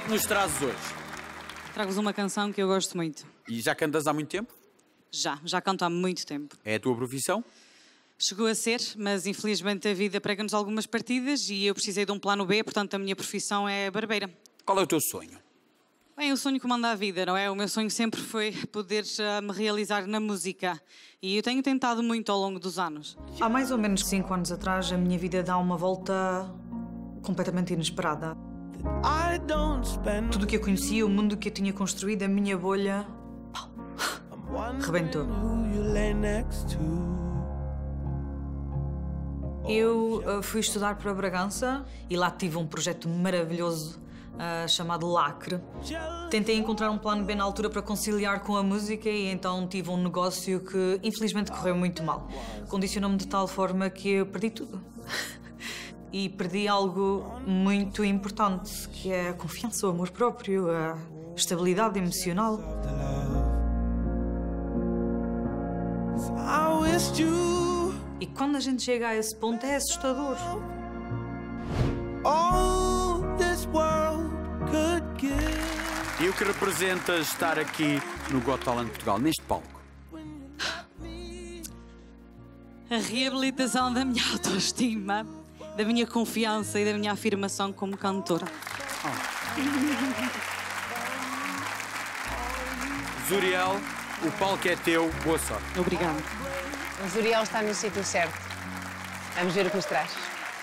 que nos trazes hoje? Trago-vos uma canção que eu gosto muito. E já cantas há muito tempo? Já canto há muito tempo. É a tua profissão? Chegou a ser, mas infelizmente a vida prega-nos algumas partidas e eu precisei de um plano B, portanto a minha profissão é barbeira. Qual é o teu sonho? Bem, o sonho que manda a vida, não é? O meu sonho sempre foi poder me realizar na música e eu tenho tentado muito ao longo dos anos. Há mais ou menos 5 anos atrás, a minha vida dá uma volta completamente inesperada. Tudo o que eu conhecia, o mundo que eu tinha construído, a minha bolha, pau, rebentou. Eu fui estudar para Bragança e lá tive um projeto maravilhoso chamado Lacre. Tentei encontrar um plano B na altura para conciliar com a música e então tive um negócio que infelizmente correu muito mal. Condicionou-me de tal forma que eu perdi tudo. E perdi algo muito importante, que é a confiança, o amor próprio, a estabilidade emocional. E quando a gente chega a esse ponto é assustador. E o que representa estar aqui no Got Talent Portugal, neste palco? A reabilitação da minha autoestima, da minha confiança e da minha afirmação como cantora. Zuriel, o palco é teu, boa sorte. Obrigada. O Zuriel está no sítio certo. Vamos ver o que nos traz.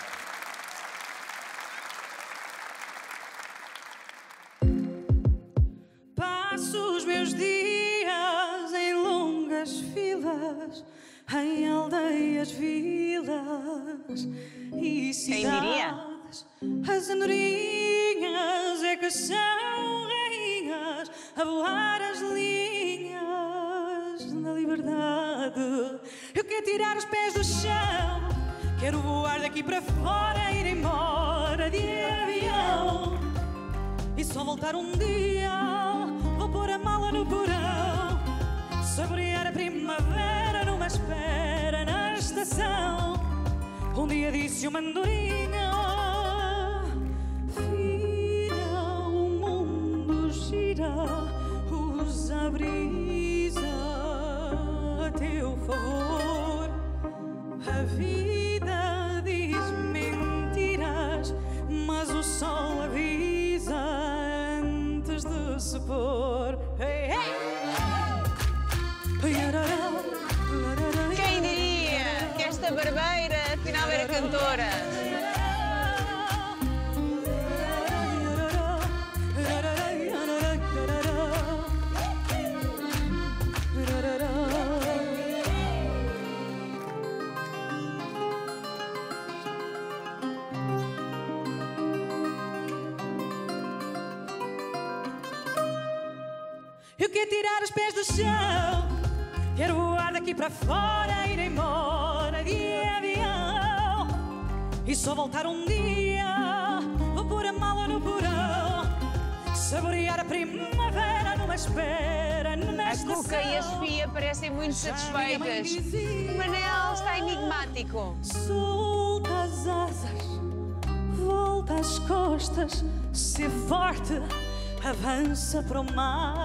Passo os meus dias em longas filas, em aldeias, vilas e cidades. As andorinhas é que são rainhas a voar as linhas da liberdade. Eu quero tirar os pés do chão, quero voar daqui para fora, ir embora de avião e só voltar um dia. Vou pôr a mala no porão, saborear a primavera numa espera na estação. Um dia disse uma andorinha: filha, o mundo gira, usa a brisa a teu favor. A vida diz mentiras, mas o sol avisa antes de se pôr. Hey, hey! Quem diria que esta barbeira afinal era cantora? Eu quero tirar os pés do chão, quero voar daqui para fora, ir embora de avião e só voltar um dia. Vou pôr a mala no porão, saborear a primavera numa espera numa estação. A Cuca e a Sofia parecem muito satisfeitas. O Manel está enigmático. Solta as asas, volta as costas, ser forte, avança para o mar.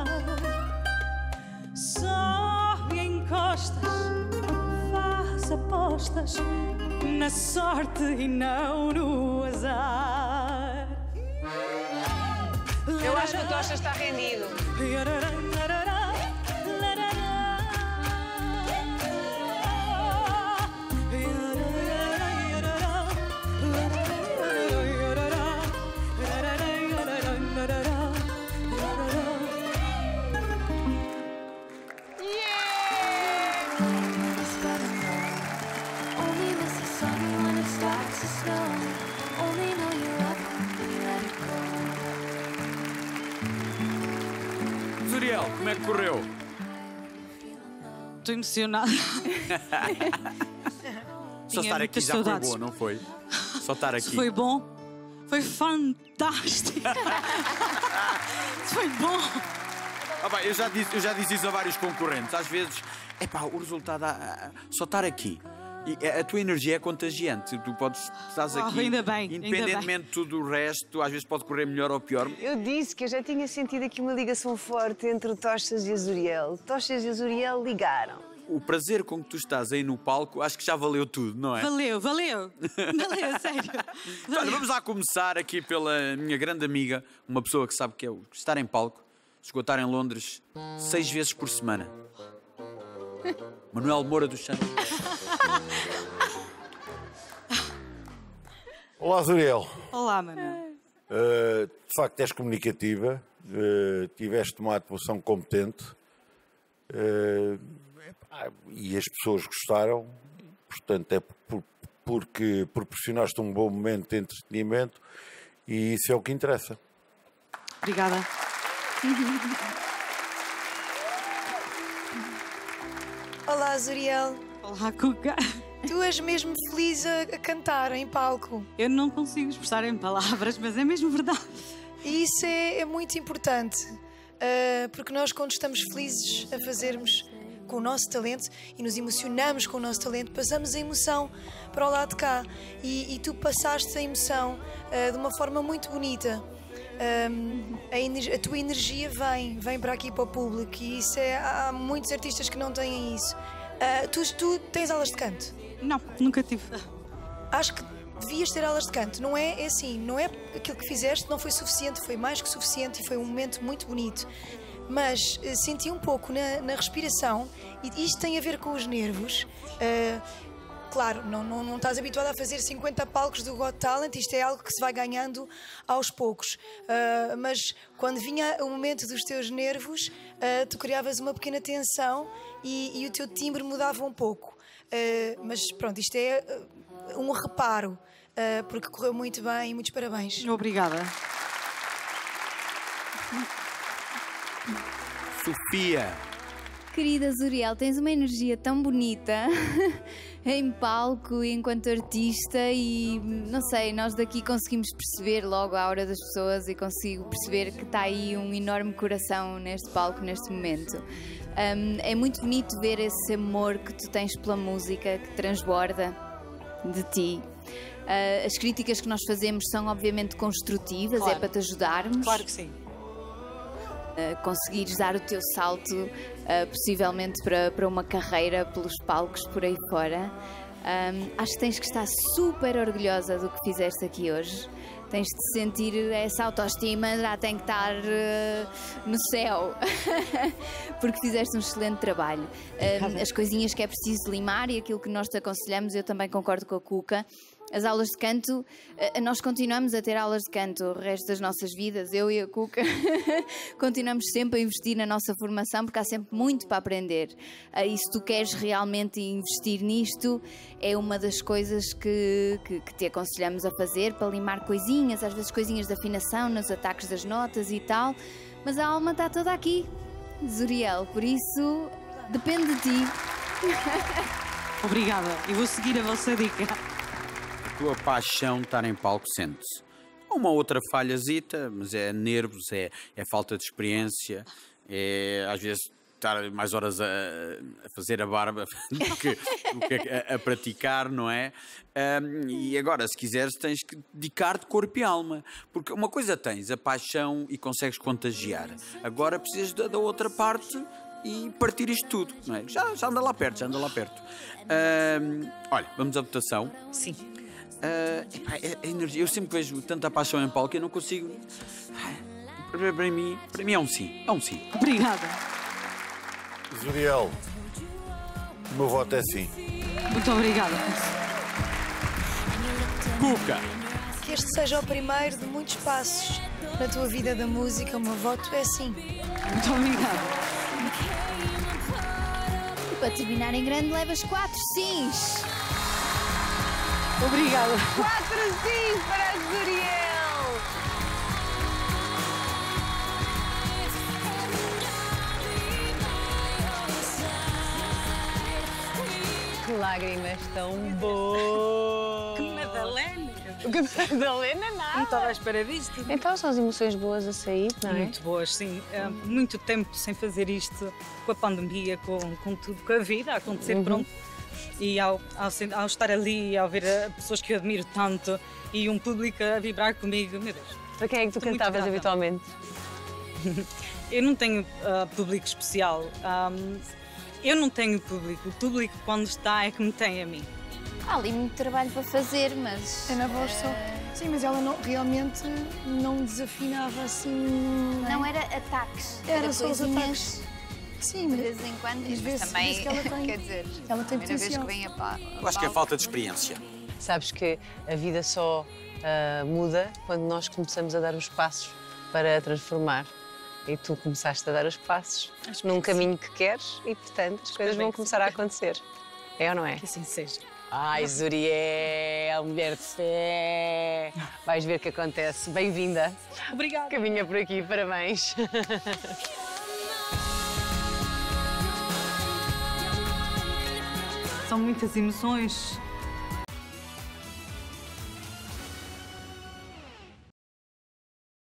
Sobe em costas, faz apostas na sorte e não no azar. Eu acho que o Tocha está rendido. Zuriel, como é que correu? Estou emocionada. Só estar aqui já foi boa, não foi? Só estar aqui. Foi bom. Foi fantástico. Foi bom. Eu já disse isso a vários concorrentes. Às vezes, o resultado, só estar aqui. E a tua energia é contagiante. Tu estás aqui, ainda bem, independentemente de tudo o resto, às vezes pode correr melhor ou pior. Eu disse que eu já tinha sentido aqui uma ligação forte entre o Tochas e a Zuriel. Tochas e a Zuriel ligaram. O prazer com que tu estás aí no palco, acho que já valeu tudo, não é? Valeu, sério. Então, olha, vamos lá começar aqui pela minha grande amiga, uma pessoa que sabe que é o estar em palco, esgotar em Londres 6 vezes por semana. Manuel Moura dos Santos. Olá, Zuriel. Olá, Manuel. De facto, és comunicativa, tiveste uma atuação competente e as pessoas gostaram, portanto, é porque proporcionaste um bom momento de entretenimento e isso é o que interessa. Obrigada. Olá, Zuriel. Olá, Cuca. Tu és mesmo feliz a cantar em palco. Eu não consigo expressar em palavras, mas é mesmo verdade. E isso é muito importante, porque nós, quando estamos felizes a fazermos com o nosso talento e nos emocionamos com o nosso talento, passamos a emoção para o lado de cá. E tu passaste a emoção de uma forma muito bonita. A tua energia vem para aqui para o público e isso há muitos artistas que não têm isso. Tu tens aulas de canto? Não, nunca tive. Acho que devias ter aulas de canto, não é? É assim, não é aquilo que fizeste, não foi suficiente, foi mais que suficiente e foi um momento muito bonito. Mas senti um pouco na respiração, e isto tem a ver com os nervos. Claro, não estás habituado a fazer 50 palcos do Got Talent, isto é algo que se vai ganhando aos poucos. Mas quando vinha o momento dos teus nervos, tu criavas uma pequena tensão e o teu timbre mudava um pouco. Mas pronto, isto é um reparo, porque correu muito bem e muitos parabéns. Obrigada. Sofia. Querida Zuriel, tens uma energia tão bonita em palco e enquanto artista e, não sei, nós daqui conseguimos perceber logo a aura das pessoas e consigo perceber que está aí um enorme coração neste palco, neste momento. É muito bonito ver esse amor que tu tens pela música, que transborda de ti. As críticas que nós fazemos são obviamente construtivas, claro. É para te ajudarmos. Claro que sim. Conseguires dar o teu salto, possivelmente para uma carreira pelos palcos por aí fora. Acho que tens que estar super orgulhosa do que fizeste aqui hoje. Tens de sentir essa autoestima, já tem que estar no céu, porque fizeste um excelente trabalho. As coisinhas que é preciso limar e aquilo que nós te aconselhamos, eu também concordo com a Cuca. As aulas de canto, nós continuamos a ter aulas de canto o resto das nossas vidas, eu e a Cuca continuamos sempre a investir na nossa formação porque há sempre muito para aprender. E se tu queres realmente investir nisto, é uma das coisas que te aconselhamos a fazer para limar coisinhas, às vezes coisinhas de afinação nos ataques das notas e tal, mas a alma está toda aqui, Zuriel, por isso depende de ti. Obrigada, eu vou seguir a vossa dica. A tua paixão de estar em palco sente-se. Uma outra falhazita, mas é nervos, é falta de experiência, é às vezes estar mais horas a fazer a barba do que a praticar, não é? E agora, se quiseres, tens que dedicar-te corpo e alma. Porque uma coisa tens, a paixão, e consegues contagiar. Agora precisas da outra parte e partir isto tudo, não é? Já anda lá perto, olha, vamos à votação. Sim. A energia, eu sempre vejo tanta paixão em palco que eu não consigo. Para mim é um sim. Obrigada. Zuriel, o meu voto é sim. Muito obrigada. Cuca. Que este seja o primeiro de muitos passos na tua vida da música. O meu voto é sim. Muito obrigada. E para terminar em grande, levas 4 sims. Obrigada. 4 sim para a Zuriel. Que lágrimas tão boas. Que Madalena. Que Madalena Não nada. estava à espera disto. Então são as emoções boas a sair, não é? Muito boas, sim. Muito tempo sem fazer isto, com a pandemia, com tudo, com a vida a acontecer, pronto. E ao estar ali e ao ver pessoas que eu admiro tanto e um público a vibrar comigo, meu Deus. Para quem é que tu cantavas habitualmente? Eu não tenho público especial. Eu não tenho público. O público, quando está, é que me tem a mim. Há ali muito trabalho para fazer, mas... É na voz só. Sim, mas ela realmente não desafinava assim... Não era ataques. Era só os coisinhas ataques. Sim, de vez em quando, mas também, que ela tem. quer dizer, Ela tem primeira vez potencial. que vem a pá. Eu acho que é falta de experiência. Sabes que a vida só muda quando nós começamos a dar os passos para a transformar. E tu começaste a dar os passos num caminho que queres e, portanto, as coisas vão começar a acontecer. É ou não é? Que assim seja. Ai, Zuriel, mulher de fé! Vais ver o que acontece. Bem-vinda. Obrigada. Caminha por aqui, parabéns. São muitas emoções